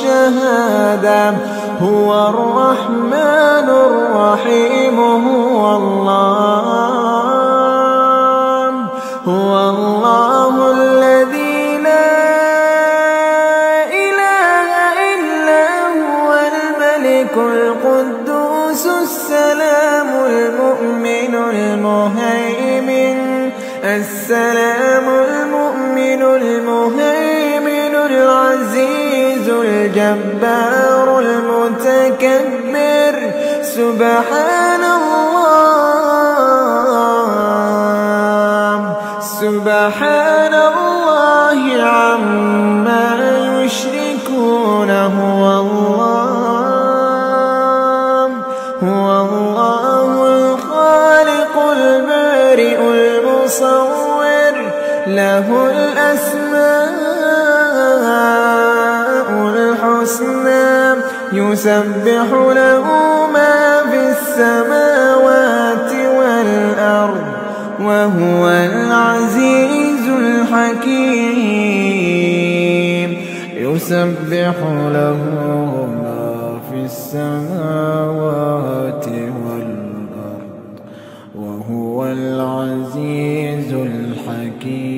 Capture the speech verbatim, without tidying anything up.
والشهادة. هو الرحمن الرحيم، هو الله، هو الله الذي لا إله إلا هو الملك القدوس السلام المؤمن المهيمن السلام المؤمن المهيمن العزيز الجبار المتكبر. سبحان الله سبحان الله عما يشركون. هو الله هو الله الخالق البارئ المصور، له الأسماء الحسنى، يسبح له ما في السماوات والأرض، وهو العزيز الحكيم. يسبح له ما في السماوات والأرض، وهو العزيز الحكيم.